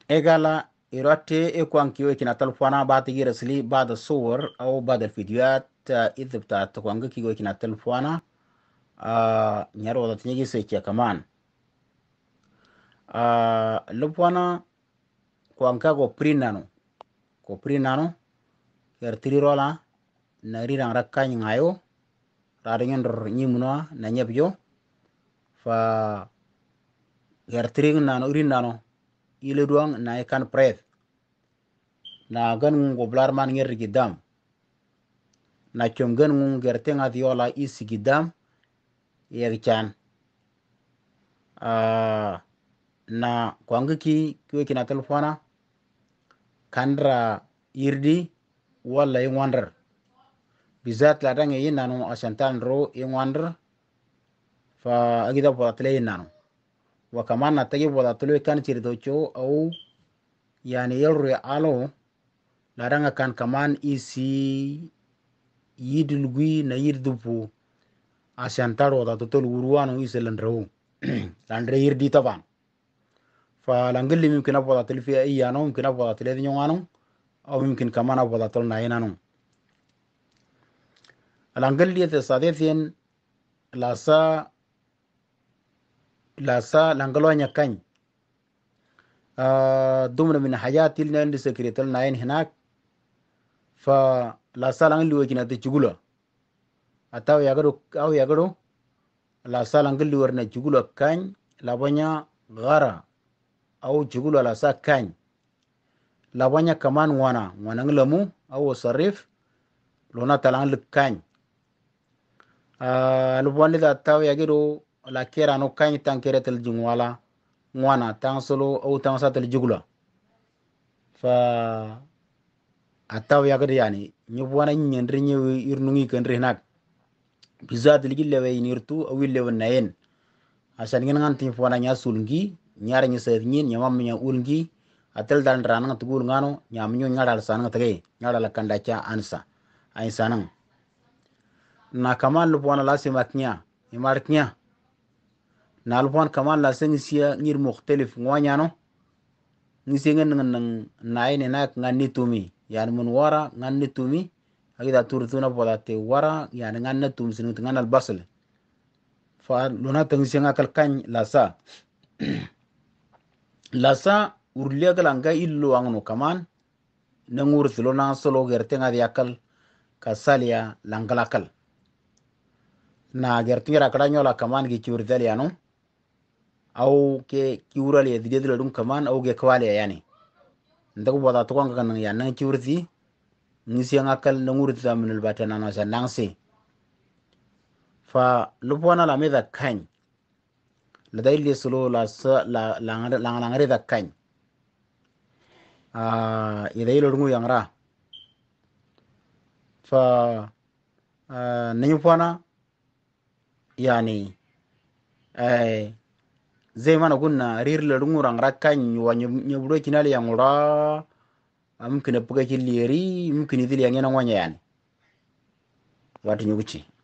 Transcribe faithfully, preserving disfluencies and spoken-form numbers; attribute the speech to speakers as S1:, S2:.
S1: إيجالا إيروتي إيكوان كيو كنا تلفونا بعد يرسلي بعد الصور أو بعد الفيديوهات إذا بتاعت كوانغ كيو كنا تلفونا آه نيارو دا تنيجي سيكيا كمان آه لفونا كوانكا كو برينانو كو برينانو يرتري رولا ناري ران ركا نيايو رارين در نيمونوا نانيبيو fa يرتري نانو رينانو ile duang na ikan preth na gan ngung goblar man nger gidam na chom gan ngung gerte nga viola isi gidam yer chan uh, na kwangi ki kwe kina telefona kandra irdi wala yung wander bizat ladang yin nanu asantan ro yung wander fa agida pola tele yin nanu wa kaman na tagi pola tele kan chiritocho au yani yelru alo ladang kan kaman isi yidulgui na yirdupu asantaro da totol uruano isi landro landre yirdi taban fa langeli mumkin apoda telfi iyano mumkin apoda tele nyongano au mumkin kaman apoda tol na inano langeli te sadefien lasa lasa langalo nyakany uh, dumna min hayati lna ndi sekretal na yin hinak fa lasa langeli wajina te chugula ataw yagado au yagado lasa langeli warna chugula kany labanya gara au chugula lasa kany labanya kaman wana wana nglamu au sarif lona talang likany uh, lubwani da ataw yagado la kera no kany tankere tel jingwala wana tang solo au tang sa tel jugula fa ataw yagado yani nyubwana nyendri nyewi irnungi kendri nak bizat ligi lewe inirtu awi lewe nayen asan ngin nganti fona nya sulngi nyara nya sernin nyamam nya ulngi atel dan ranang tugul ngano nyamnyo nyara sanang tage nyara la kandacha ansa ay sanang na kaman lubwana la simaknya imarknya na lubwan kaman la sengsia ngir mukhtalif ngwanyano ngisengen ngan nayen nak ngani tumi yani mun wara ngani tumi agida turtuna podate wara yani nganna tum sinu ngana albasal fa luna tangsinga kalkan lasa lasa urliya galanga illo angno kaman nangur silona solo gerte ngadi akal kasalia langalakal na gertira kadanyo la kaman gi kiurdal yano au ke kiural ya didel dum kaman au ge kwale yani ndago boda to kan kan ya nan kiurti ngisi ngakal nangur taminul batana na sanangsi fa lupwana la meda kany la daily solo la la la la ngare da kany ah idai lo rungu yangra fa nanyufwana yani eh zai mana gunna rir la rungu rangra kany wa nyubro kinali yangura mumkin apuga killeri mumkin idili yangena ngwanya yani watu nyuguchi